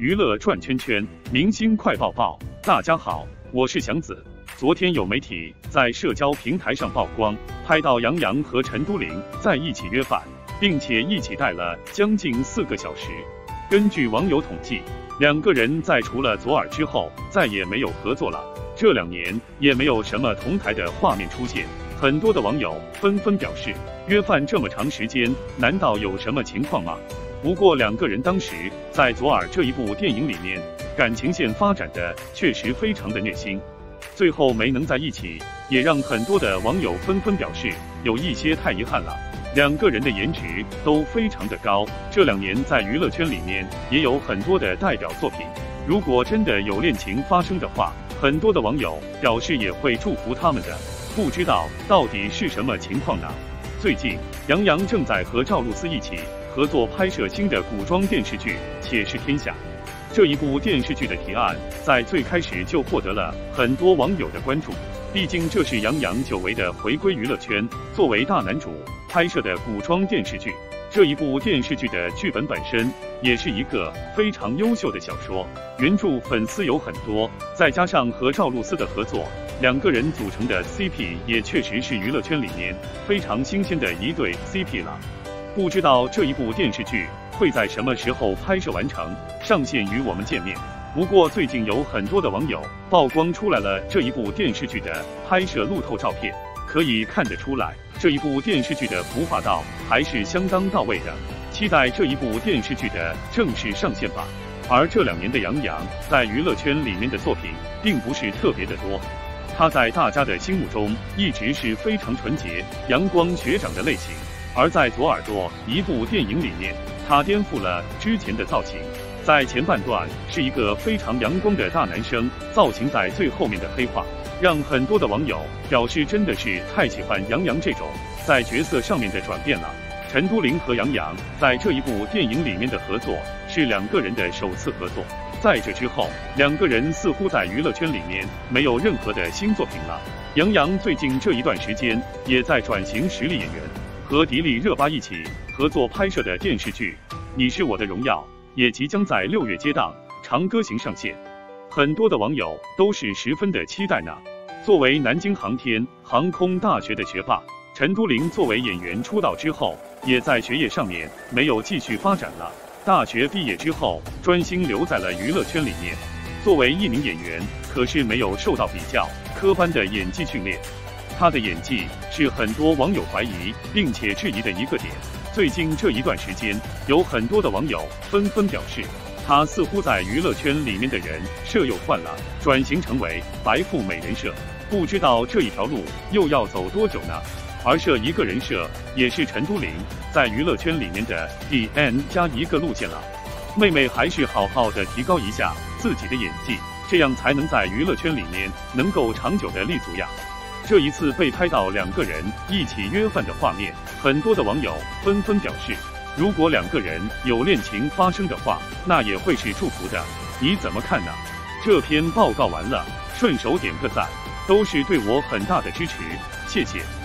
娱乐转圈圈，明星快报报。大家好，我是祥子。昨天有媒体在社交平台上曝光，拍到杨洋和陈都灵在一起约饭，并且一起待了将近4个小时。根据网友统计，两个人在除了左耳之后再也没有合作了。这2年也没有什么同台的画面出现。很多的网友纷纷表示，约饭这么长时间，难道有什么情况吗？不过两个人当时在左耳这一部电影里面，感情线发展的确实非常的虐心，最后没能在一起，也让很多的网友纷纷表示有一些太遗憾了。两个人的颜值都非常的高，这2年在娱乐圈里面也有很多的代表作品。如果真的有恋情发生的话，很多的网友表示也会祝福他们的。不知道到底是什么情况呢？最近杨洋正在和赵露思一起合作拍摄新的古装电视剧《且试天下》。这一部电视剧的提案在最开始就获得了很多网友的关注，毕竟这是杨洋久违的回归娱乐圈，作为大男主拍摄的古装电视剧。这一部电视剧的剧本本身也是一个非常优秀的小说，原著粉丝有很多，再加上和赵露思的合作，两个人组成的 CP 也确实是娱乐圈里面非常新鲜的一对 CP 了。不知道这一部电视剧会在什么时候拍摄完成，上线与我们见面。不过最近有很多的网友曝光出来了这一部电视剧的拍摄路透照片，可以看得出来，这一部电视剧的服化道还是相当到位的。期待这一部电视剧的正式上线吧。而这2年的杨洋在娱乐圈里面的作品并不是特别的多，他在大家的心目中一直是非常纯洁、阳光学长的类型。而在左耳朵一部电影里面，他颠覆了之前的造型，在前半段是一个非常阳光的大男生，造型在最后面的黑化，让很多的网友表示真的是太喜欢杨洋这种在角色上面的转变了。陈都灵和杨洋在这一部电影里面的合作是2个人的首次合作，在这之后2个人似乎在娱乐圈里面没有任何的新作品了。杨洋最近这一段时间也在转型实力演员，和迪丽热巴一起合作拍摄的电视剧《你是我的荣耀》也即将在6月接档《长歌行》上线，很多的网友都是十分的期待呢。作为南京航天航空大学的学霸，陈都灵作为演员出道之后，也在学业上面没有继续发展了。大学毕业之后，专心留在了娱乐圈里面。作为一名演员，可是没有受到比较科班的演技训练，他的演技是很多网友怀疑并且质疑的一个点。最近这一段时间，有很多的网友纷纷表示，他似乎在娱乐圈里面的人设又换了，转型成为白富美人设。不知道这一条路又要走多久呢？而这一个人设也是陈都灵在娱乐圈里面的第 N 加一个路线了。妹妹还是好好的提高一下自己的演技，这样才能在娱乐圈里面能够长久的立足呀。这一次被拍到2个人一起约饭的画面，很多的网友纷纷表示，如果2个人有恋情发生的话，那也会是祝福的。你怎么看呢？这篇报告完了，顺手点个赞，都是对我很大的支持，谢谢。